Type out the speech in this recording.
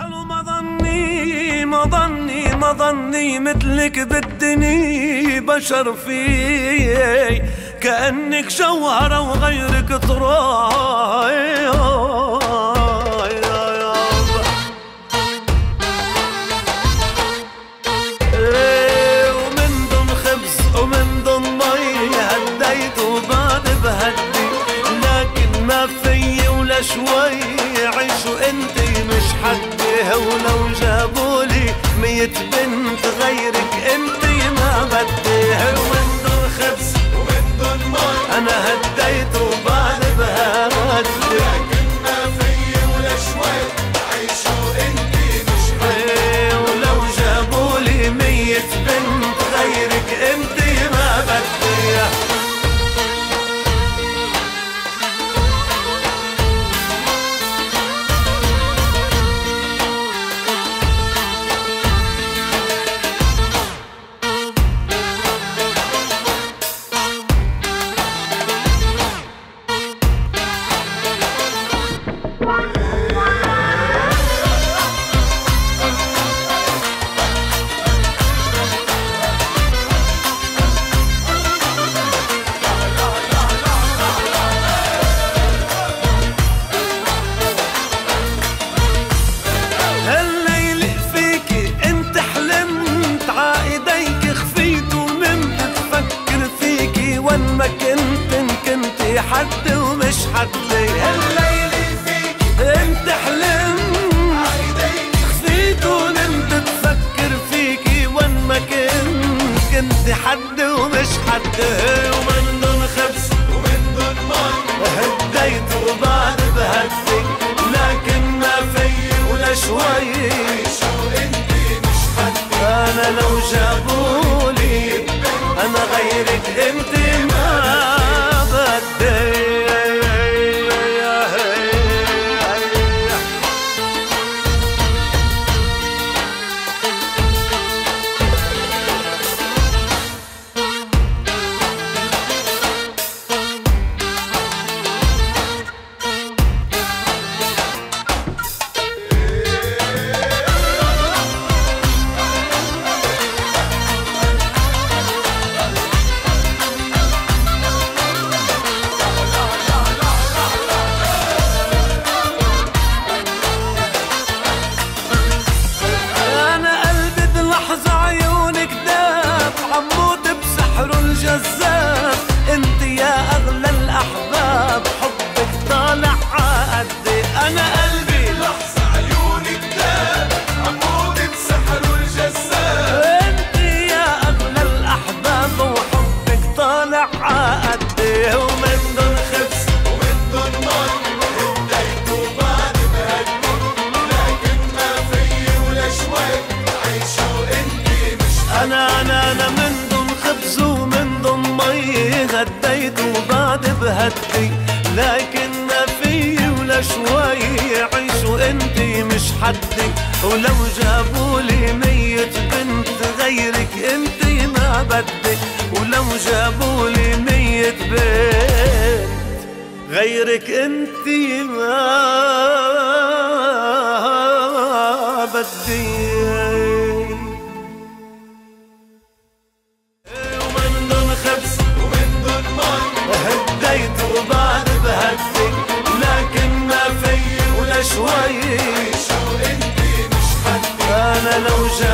ما ظني مثلك بدني بشر في كأنك جوهرة وغيرك تراب. ومن دون خبز ومن دون مي هديت وبعد بهدي، لكن ما في ولا شوي عيش وانتي مش حدي. ولو جابولي 100 بنت غيرك انتي ما بدي. ومن دون خبز ومن دون مي انا هديت وبعد بهدي، لكن ما في ولا شوي عيش وانتي مش حدي. ولو جابولي 100 بنت غيرك انتي ما بدي. حد ومش حدي. هالليل فيك انت حلمت عايديك خفيت ونمت تفكر فيكي وين ما كنت حد ومش حدي. ومن دون خبز ومن دون مي هديت وبعد بهدي، لكن ما في ولا شوي عيش وانتي مش حدي. انا لو جابولي انا غيرك انتي ما بدي. انت يا اغلى الاحباب حبك طالع عقدي. انا قلبي لحظة عيونك داب عمود بسحر الجذاب. انت يا اغلى الاحباب وحبك طالع عقدي. ومن دون خبز ومن دون مي هديت وبعد بهدي، لكن ما في ولا شوي عيش وانتي مش انا من دون خبز ومن دون مي هديت وبعد بهدي، لكن ما في ولا شوي عيش وانتي مش حدي. ولو جابولي 100 بنت غيرك انتي ما بدي. ولو جابولي 100 بنت غيرك انتي ما بدي. هديت وبعد بهدي، لكن ما في ولا شوي عيش وانتي مش حدي. انا لو